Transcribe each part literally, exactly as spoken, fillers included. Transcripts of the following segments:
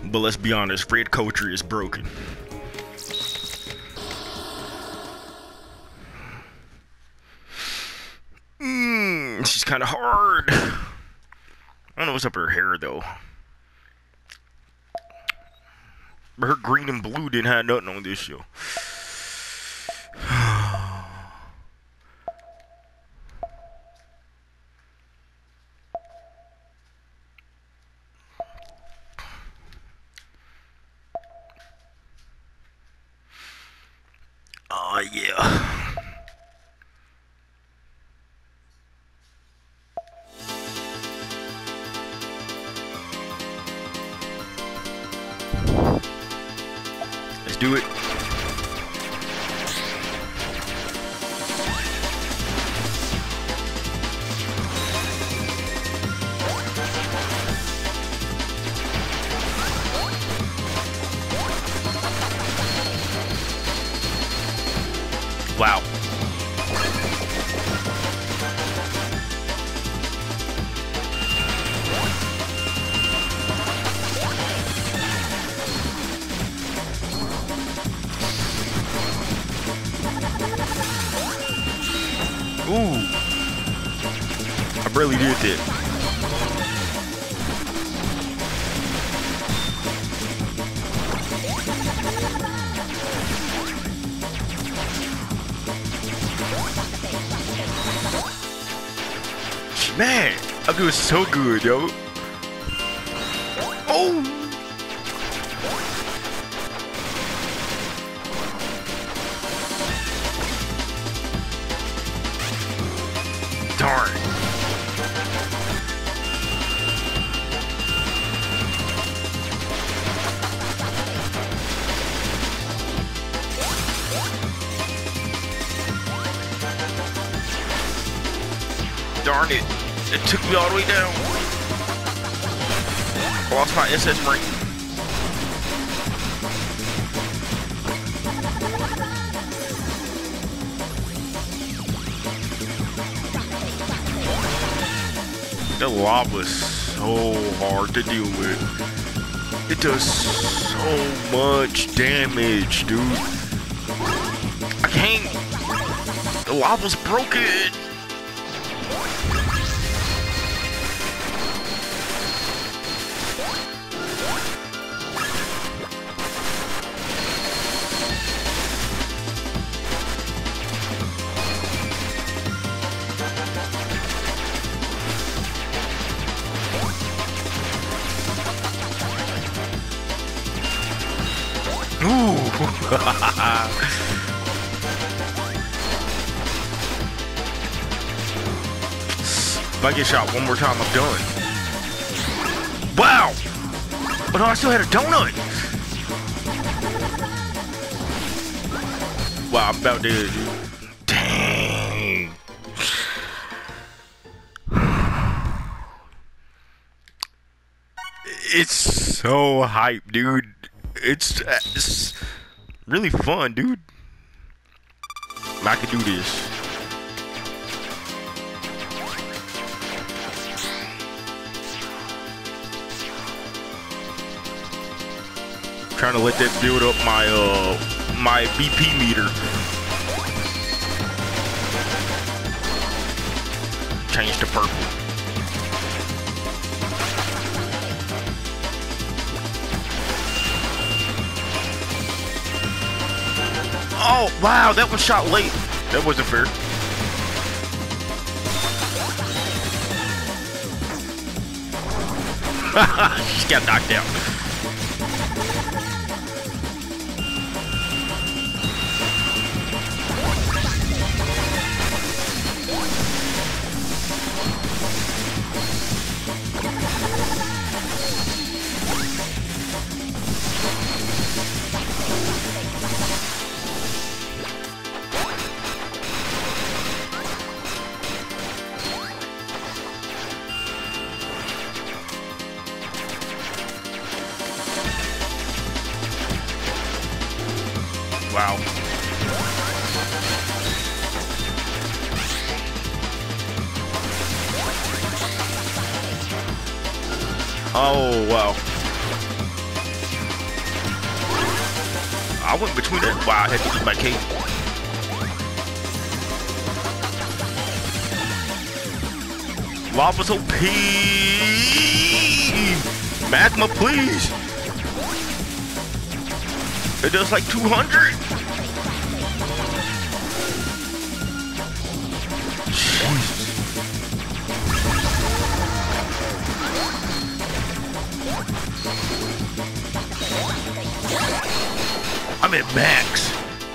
But let's be honest, Fred Kotri is broken. Mmm, she's kind of hard. I don't know what's up her hair though. But her green and blue didn't have nothing on this show. Oh yeah. Let's do it. Wow. Ooh. I barely did that. Man, I'm doing so good, yo. Oh! Darn. Darn it. It took me all the way down. I lost my S S rank. The lava's so hard to deal with. It does so much damage, dude. I can't. The lava's broken. Ooh. If I get shot one more time, I'm done. Wow! But no, I still had a donut! Wow, I'm about to... Dang! It's so hype, dude. It's, it's really fun, dude. I can do this. Trying to let that build up my uh my B P meter. Change to purple. Oh, wow, that one shot late. That wasn't fair. She got knocked out. Wow. Oh, wow. I went between it. Wow, I had to eat my cake. Lava's O P. Magma, please. It does like two hundred. I'm at max.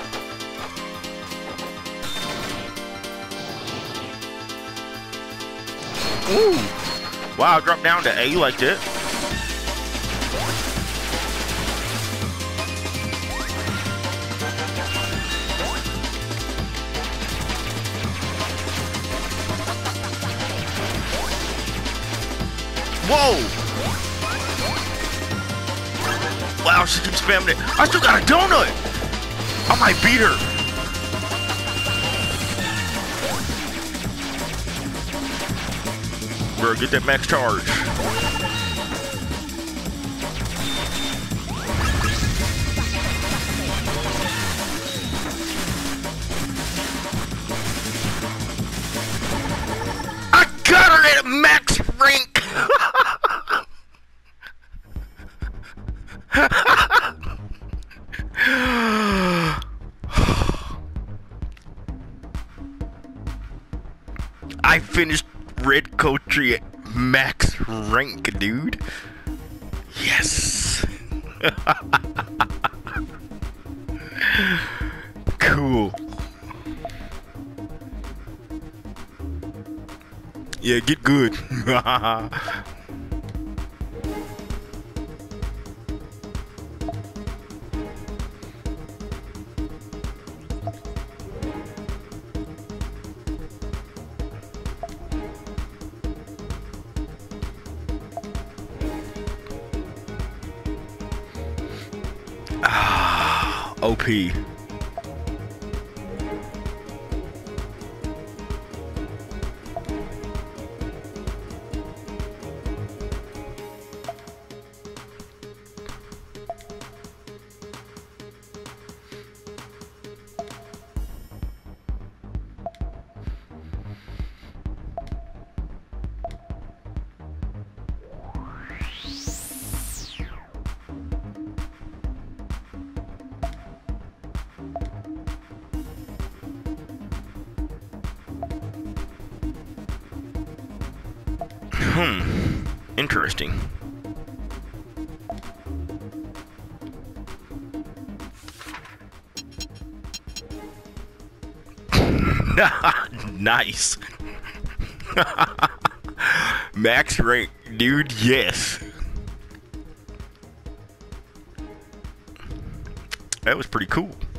Ooh. Wow, drop down to A like that. Whoa! Wow, she keeps spamming it. I still got a donut! I might beat her. Bro, get that max charge. I got her at a max rank! I finished Red Kotri at max rank, dude. Yes. Cool. Yeah, get good. Ah, O P. Hmm. Interesting. Nice. Max rank, dude. Yes. That was pretty cool.